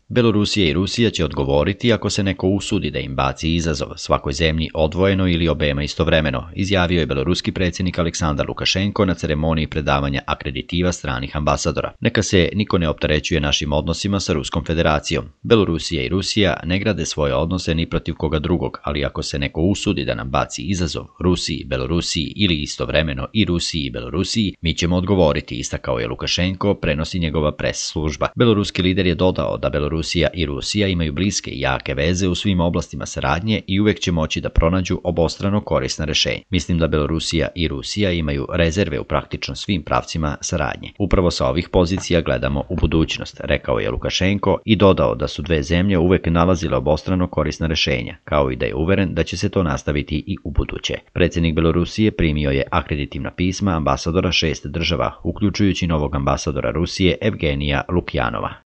Belorusija i Rusija će odgovoriti ako se neko usudi da im baci izazov, svakoj zemlji odvojeno ili obema istovremeno, izjavio je beloruski predsjednik Aleksandar Lukašenko na ceremoniji predavanja akreditiva stranih ambasadora. Neka se niko ne opterećuje našim odnosima sa Ruskom federacijom. Belorusija i Rusija ne grade svoje odnose ni protiv koga drugog, ali ako se neko usudi da nam baci izazov Rusiji, Belorusiji ili istovremeno i Rusiji i Belorusiji, mi ćemo odgovoriti, istakao je Lukašenko, prenosi njegova pres služba. Beloruski lider je dodao da Belorusija i Rusija imaju bliske i jake veze u svim oblastima saradnje i uvek će moći da pronađu obostrano korisna rešenja. Mislim da Belorusija i Rusija imaju rezerve u praktično svim pravcima saradnje. Upravo sa ovih pozicija gledamo u budućnost, rekao je Lukašenko i dodao da su dve zemlje uvek nalazile obostrano korisna rešenja, kao i da je uveren da će se to nastaviti i u buduće. Predsjednik Belorusije primio je akreditivna pisma ambasadora 6 država, uključujući novog ambasadora Rusije Evgenija Lukjanova.